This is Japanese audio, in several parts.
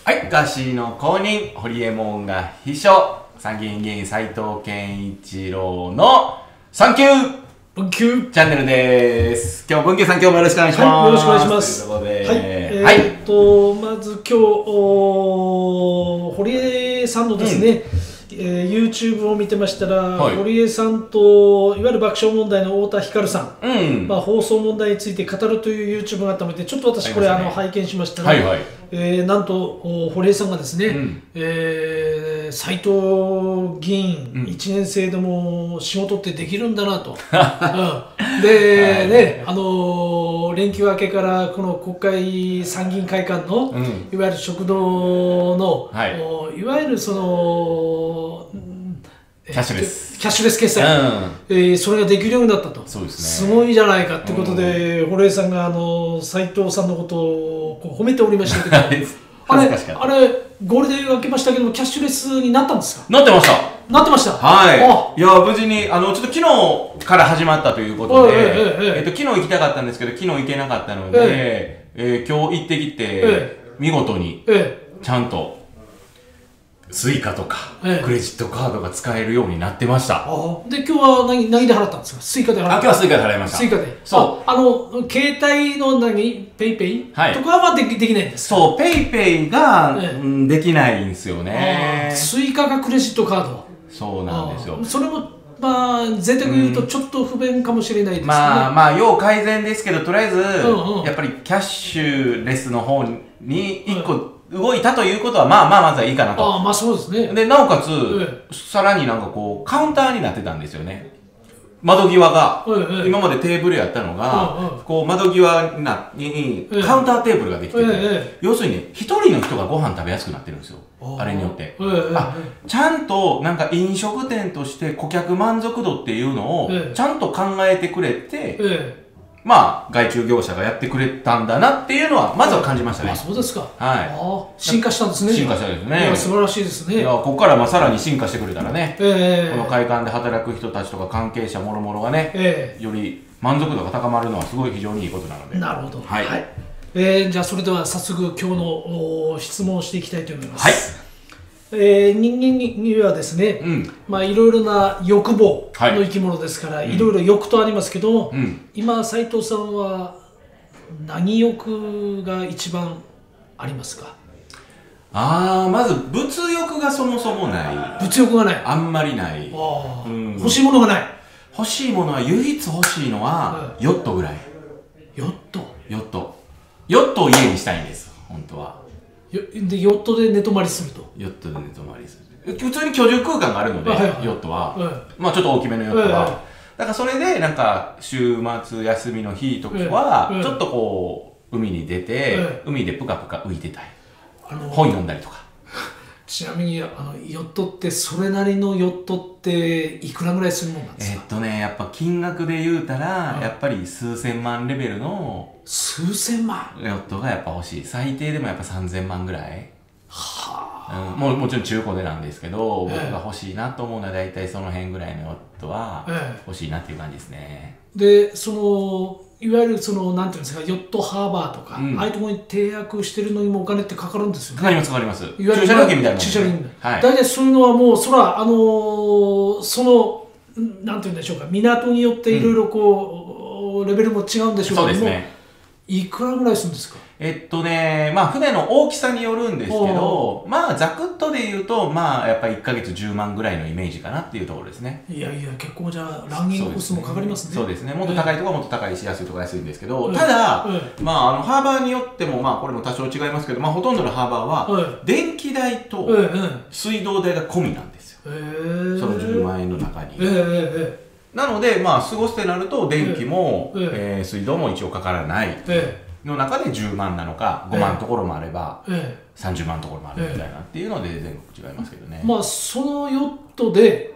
はい、ガーシーの公認、ホリエモンが秘書、参議院議員斉藤健一郎のサンキュー文久チャンネルです。今日文久さん、今日もよろしくお願いします。 はい、よろしくお願いします。 ということで、 はい、まず今日堀江さんのですね、YouTube を見てましたら、 はい、 堀江さんといわゆる爆笑問題の太田光さん、放送問題について語るという YouTube があったので、ちょっと私これ、拝見しましたら、なんと堀江さんがですね、斉藤議員1年生でも仕事ってできるんだなと、でね、連休明けからこの国会参議院会館の、いわゆる食堂の、いわゆるそのキャッシュレス決済、それができるようになったと。 そうですね、 すごいじゃないかってことで、堀江さんが斉藤さんのことをこう褒めておりましたけどあれゴールデン明けましたけども、キャッシュレスになったんですか？ なってました。 なってました。 はい。いや、無事に、ちょっと昨日から始まったということで、昨日行きたかったんですけど、昨日行けなかったので、今日行ってきて、見事に、ちゃんと、スイカとか、クレジットカードが使えるようになってました。 で、今日は何で払ったんですか？スイカで払った。 今日はスイカで払いました。 スイカで。 そう。 携帯のペイペイとかはできないんですか？ そう、ペイペイができないんですよね。 スイカがクレジットカード。 そうなんですよ。 それも、まあ、贅沢に言うとちょっと不便かもしれないですね。 要改善ですけど、とりあえず、やっぱりキャッシュレスの方に1個、動いたということは、まずはいいかなと。 そうですね。 で、なおかつ、さらになんかこう、カウンターになってたんですよね。窓際が、今までテーブルやったのが、こう、窓際にカウンターテーブルができてて、要するにね、一人の人がご飯食べやすくなってるんですよ。あれによって。ちゃんと、なんか飲食店として顧客満足度っていうのを、ちゃんと考えてくれて、外注業者がやってくれたんだなっていうのは、まずは感じましたね。 そうですか。 はい。 進化したんですね。 進化したですね。 素晴らしいですね。 いや、ここからさらに進化してくれたらね、この会館で働く人たちとか関係者もろもろがね、より満足度が高まるのはすごい非常にいいことなので。 なるほど。はい。じゃあ、それでは早速今日の質問をしていきたいと思います。はい。人間にはですね、いろいろな欲望の生き物ですから、いろいろ欲とありますけども、今斉藤さんは何欲が一番ありますか？ まず物欲がそもそもない。 物欲がない。 あんまりない。 欲しいものがない。 欲しいものは、唯一欲しいのはヨットぐらい。 ヨットを家にしたいんです、本当は。 で、ヨットで寝泊まりすると。 ヨットで寝泊まりする。普通に居住空間があるので、ヨットは。ちょっと大きめのヨットは。だからそれで、なんか、週末休みの日とかは、ちょっとこう、海に出て、海でぷかぷか浮いてたい。本読んだりとか。 ちなみに、ヨットって、それなりのヨットって、いくらぐらいするもんなんですか？ やっぱ金額で言うたら、やっぱり数千万レベルの、 数千万ヨットがやっぱ欲しい。最低でもやっぱ3000万ぐらい。もちろん中古でなんですけど、僕が欲しいなと思うのは大体その辺ぐらいのヨットは欲しいなっていう感じですね。 で、いわゆるなんていうんですか、ヨットハーバーとか、ああいうところに締約してるのにもお金ってかかるんですよね。 かかります。 いわゆる駐車料金みたいな。 駐車料金。大体そういうのはもう、なんていうんでしょうか、港によっていろいろこう、レベルも違うんでしょうけども、いくらぐらいするんですか？ 船の大きさによるんですけど、ざくっとで言うと、やっぱり1ヶ月10万ぐらいのイメージかなっていうところですね。 いやいや、結構じゃあ、ランニングコストもかかりますね。 そうですね。もっと高いところはもっと高いし、安いところは安いんですけど、ただ、ハーバーによっても、これも多少違いますけど、ほとんどのハーバーは、電気代と水道代が込みなんですよ。その10万円の中に。なので、過ごすってなると、電気も、水道も一応かからない。の中で10万なのか、5万のところもあれば、30万のところもあるみたいなっていうので全国違いますけどね。 そのヨットで、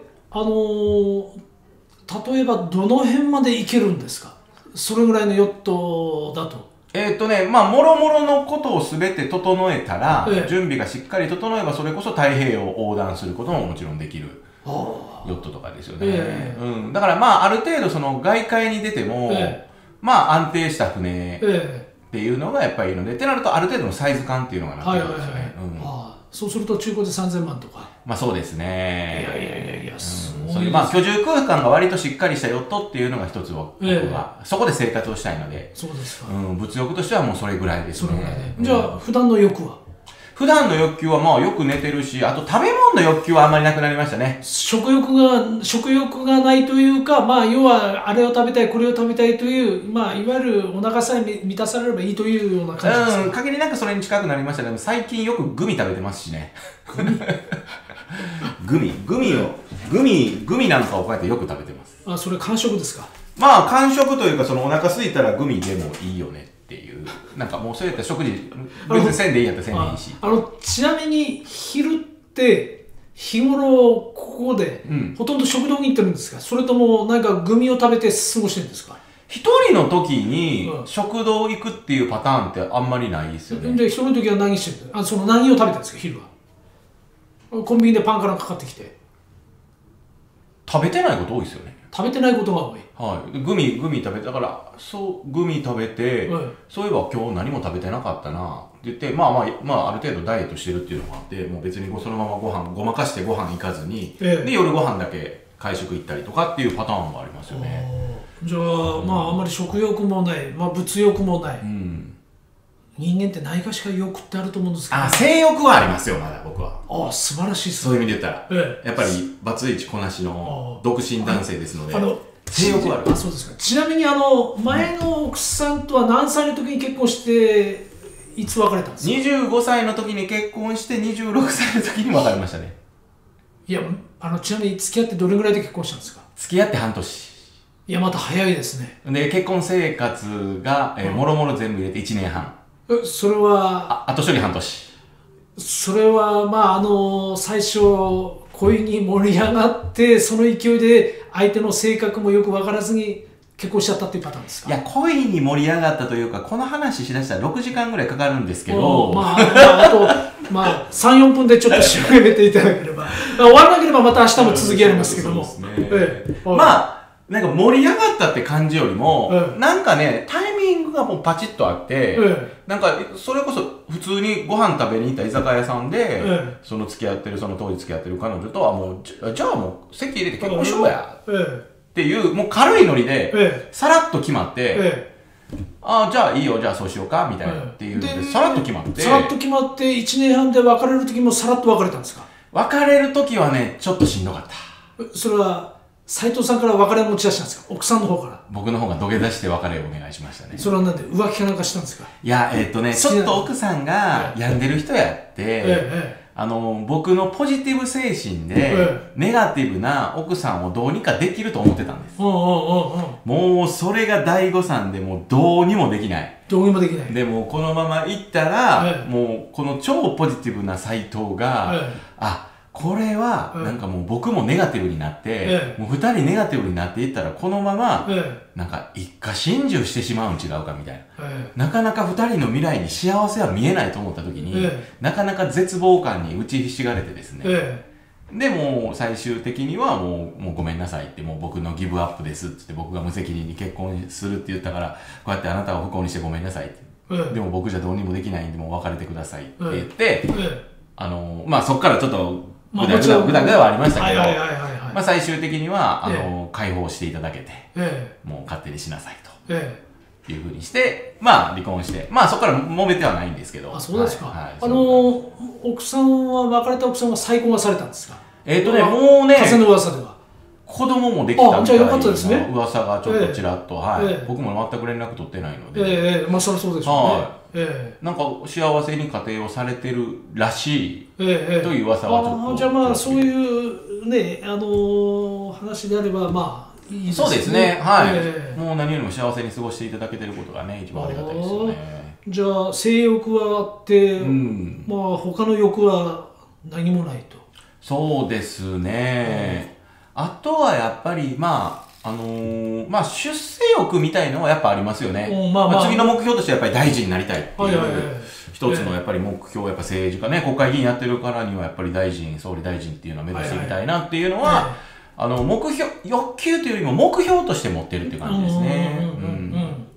例えばどの辺まで行けるんですか？それぐらいのヨットだと。 もろもろのことをすべて整えたら、準備がしっかり整えば、それこそ太平洋を横断することももちろんできる。ヨットとかですよね。だからある程度その外海に出ても、安定した船、 っていうのがやっぱりいいので、ってなるとある程度のサイズ感っていうのがなってくるんですよね。 そうすると中古で3000万とか。 まあそうですね。 いやいやいやいや、 そういうまあ居住空間が割としっかりしたヨットっていうのが一つ僕は、そこで生活をしたいので、 そうですか。 物欲としてはもうそれぐらいですね。 それぐらいね。じゃあ普段の欲は？ 普段の欲求はまあよく寝てるし、あと食べ物の欲求はあんまりなくなりましたね。 食欲がないというか、まあ要はあれを食べたい、これを食べたいという、まあいわゆるお腹さえ満たされればいいというような感じですか？ 限りなくそれに近くなりましたね。最近よくグミ食べてますしね。グミなんかをこうやってよく食べてます。 あ、それ間食ですか？ まあ間食というか、そのお腹空いたらグミでもいいよねっていう、なんかもうそういった食事別にせんでいいやったらせんでいいし。 ちなみに昼って日頃ここで、ほとんど食堂に行ってるんですか？それともなんかグミを食べて過ごしてるんですか？ 一人の時に食堂行くっていうパターンってあんまりないですよね。 で、一人の時は何してるの？その何を食べてるんですか？昼はコンビニでパンからかかってきて食べてないこと多いですよね。 食べてないことが多い。 はい。グミ食べて、だから、グミ食べて、そういえば今日何も食べてなかったなって言って、まあ、ある程度ダイエットしてるっていうのがあって、もう別にそのままごまかしてご飯行かずに、で、夜ご飯だけ会食行ったりとかっていうパターンもありますよね。 じゃあ、まあ、あんまり食欲もない、まあ、物欲もない。人間って何かしか欲ってあると思うんですけど、 性欲はありますよ、まだ僕は。 素晴らしいですね。そういう意味で言ったら、やっぱりバツイチこなしの独身男性ですので、性欲はある。 そうですか。ちなみに前の奥さんとは何歳の時に結婚していつ別れたんですか ？25歳の時に結婚して26歳の時に別れましたね。 いや、ちなみに付き合ってどれぐらいで結婚したんですか？ 付き合って半年。 いや、また早いですね。 で、結婚生活が、もろもろ全部入れて1年半。 それは後処理半年。 それはまあ最初恋に盛り上がってその勢いで相手の性格もよく分からずに結婚しちゃったっていうパターンですか？ いや、恋に盛り上がったというか、この話しだしたら6時間ぐらいかかるんですけど、 あと3、4分でちょっと締めていただければ終わらなければまた明日も続きやりますけども、 なんか盛り上がったって感じよりも、なんかね、タイミングがもうパチッとあって、なんか、それこそ普通にご飯食べに行った居酒屋さんで、そのその当時付き合ってる彼女とはもう、じゃあもう席入れて結婚しようや、っていう、もう軽いノリで、さらっと決まって、じゃあいいよ、じゃあそうしようか、みたいなっていうので、さらっと決まって。 さらっと決まって1年半で別れる時もさらっと別れたんですか？ 別れる時はね、ちょっとしんどかった。 それは、斉藤さんから別れを持ち出したんですか？奥さんの方から。 僕の方が土下座して別れをお願いしましたね。 それはなんで浮気かなんかしたんですか？ いや、ちょっと奥さんが病んでる人やって、僕のポジティブ精神で、ネガティブな奥さんをどうにかできると思ってたんです。もうそれが大誤算でもうどうにもできない。 どうにもできない。 でもこのままいったら、もうこの超ポジティブな斉藤が、これは、なんかもう僕もネガティブになって、もう二人ネガティブになっていったら、このまま、なんか一家心中してしまうん違うかみたいな。なかなか二人の未来に幸せは見えないと思った時に、なかなか絶望感に打ちひしがれてですね。で、もう最終的にはもうごめんなさいって、もう僕のギブアップですって僕が無責任に結婚するって言ったから、こうやってあなたを不幸にしてごめんなさいって。でも僕じゃどうにもできないんで、もう別れてくださいって言って、そっからちょっと、ぐだぐだはありましたけど、最終的には、解放していただけて、もう勝手にしなさいと。いうふうにして、離婚して、そこから揉めてはないんですけど。 そうですか。奥さんは、別れた奥さんは再婚はされたんですか？ もうね、 風の噂では。 子供もできたみたいな噂がちょっとちらっと、僕も全く連絡取ってないので。 そりゃそうでしょうね。 なんか幸せに家庭をされてるらしいという噂はちょっと。 じゃあそういうね、話であればいいですね。 そうですね。もう何よりも幸せに過ごしていただけてることがね、一番ありがたいですよね。 じゃあ性欲はあって、他の欲は何もないと。 そうですね。あとはやっぱり出世欲みたいのはやっぱありますよね。次の目標としてやっぱり大臣になりたいっていう一つのやっぱり目標、やっぱ政治家ね、国会議員やってるからにはやっぱり総理大臣っていうのを目指していきたいなっていうのは、目標、欲求というよりも目標として持ってるっていう感じですね。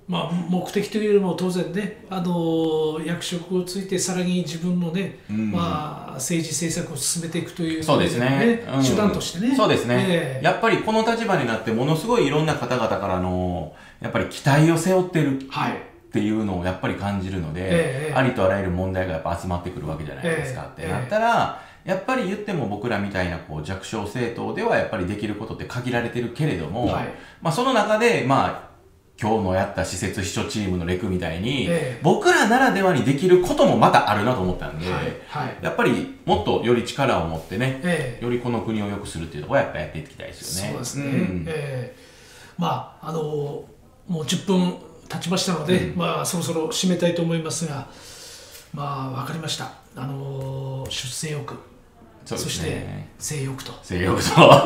まあ、目的というよりも当然ね、役職をついてさらに自分のね、まあ、政治政策を進めていくという、 そうですね、 手段としてね。 そうですね、やっぱりこの立場になってものすごいいろんな方々からのやっぱり期待を背負ってるっていうのをやっぱり感じるので、ありとあらゆる問題がやっぱ集まってくるわけじゃないですか、ってなったらやっぱり言っても僕らみたいなこう弱小政党ではやっぱりできることって限られてるけれども、まあその中でまあ今日のやった施設秘書チームのレクみたいに、僕らならではにできることもまたあるなと思ったんで、やっぱりもっとより力を持ってね、よりこの国を良くするっていうところはやっぱやっていきたいですよね。 そうですね。まあもう10分経ちましたので、まあそろそろ締めたいと思いますが、まあわかりました。出世欲。そして性欲と性欲と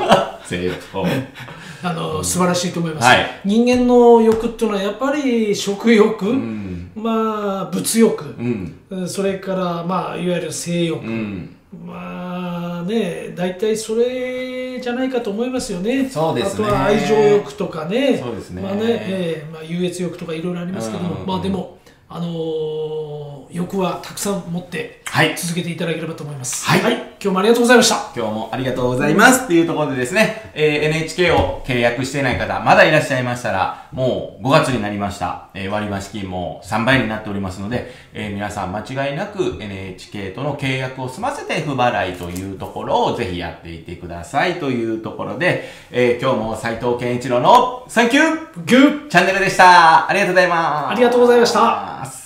素晴らしいと思います、人間の欲っていうのはやっぱり食欲、まあ物欲、それからまあいわゆる性欲、まあね大体それじゃないかと思いますよね。 そうですね。 あとは愛情欲とかね、 そうですね。 まあね、まあ優越欲とかいろいろありますけども、まあでも欲はたくさん持って続けていただければと思います。今日もありがとうございました。 今日もありがとうございます。っていうところでですね、NHK を契約していない方、まだいらっしゃいましたら、もう5月になりました。割増金も3倍になっておりますので、皆さん間違いなく NHK との契約を済ませて不払いというところをぜひやっていってくださいというところで、今日も斉藤健一郎のサンキューチャンネルでした。ありがとうございます。 ありがとうございました。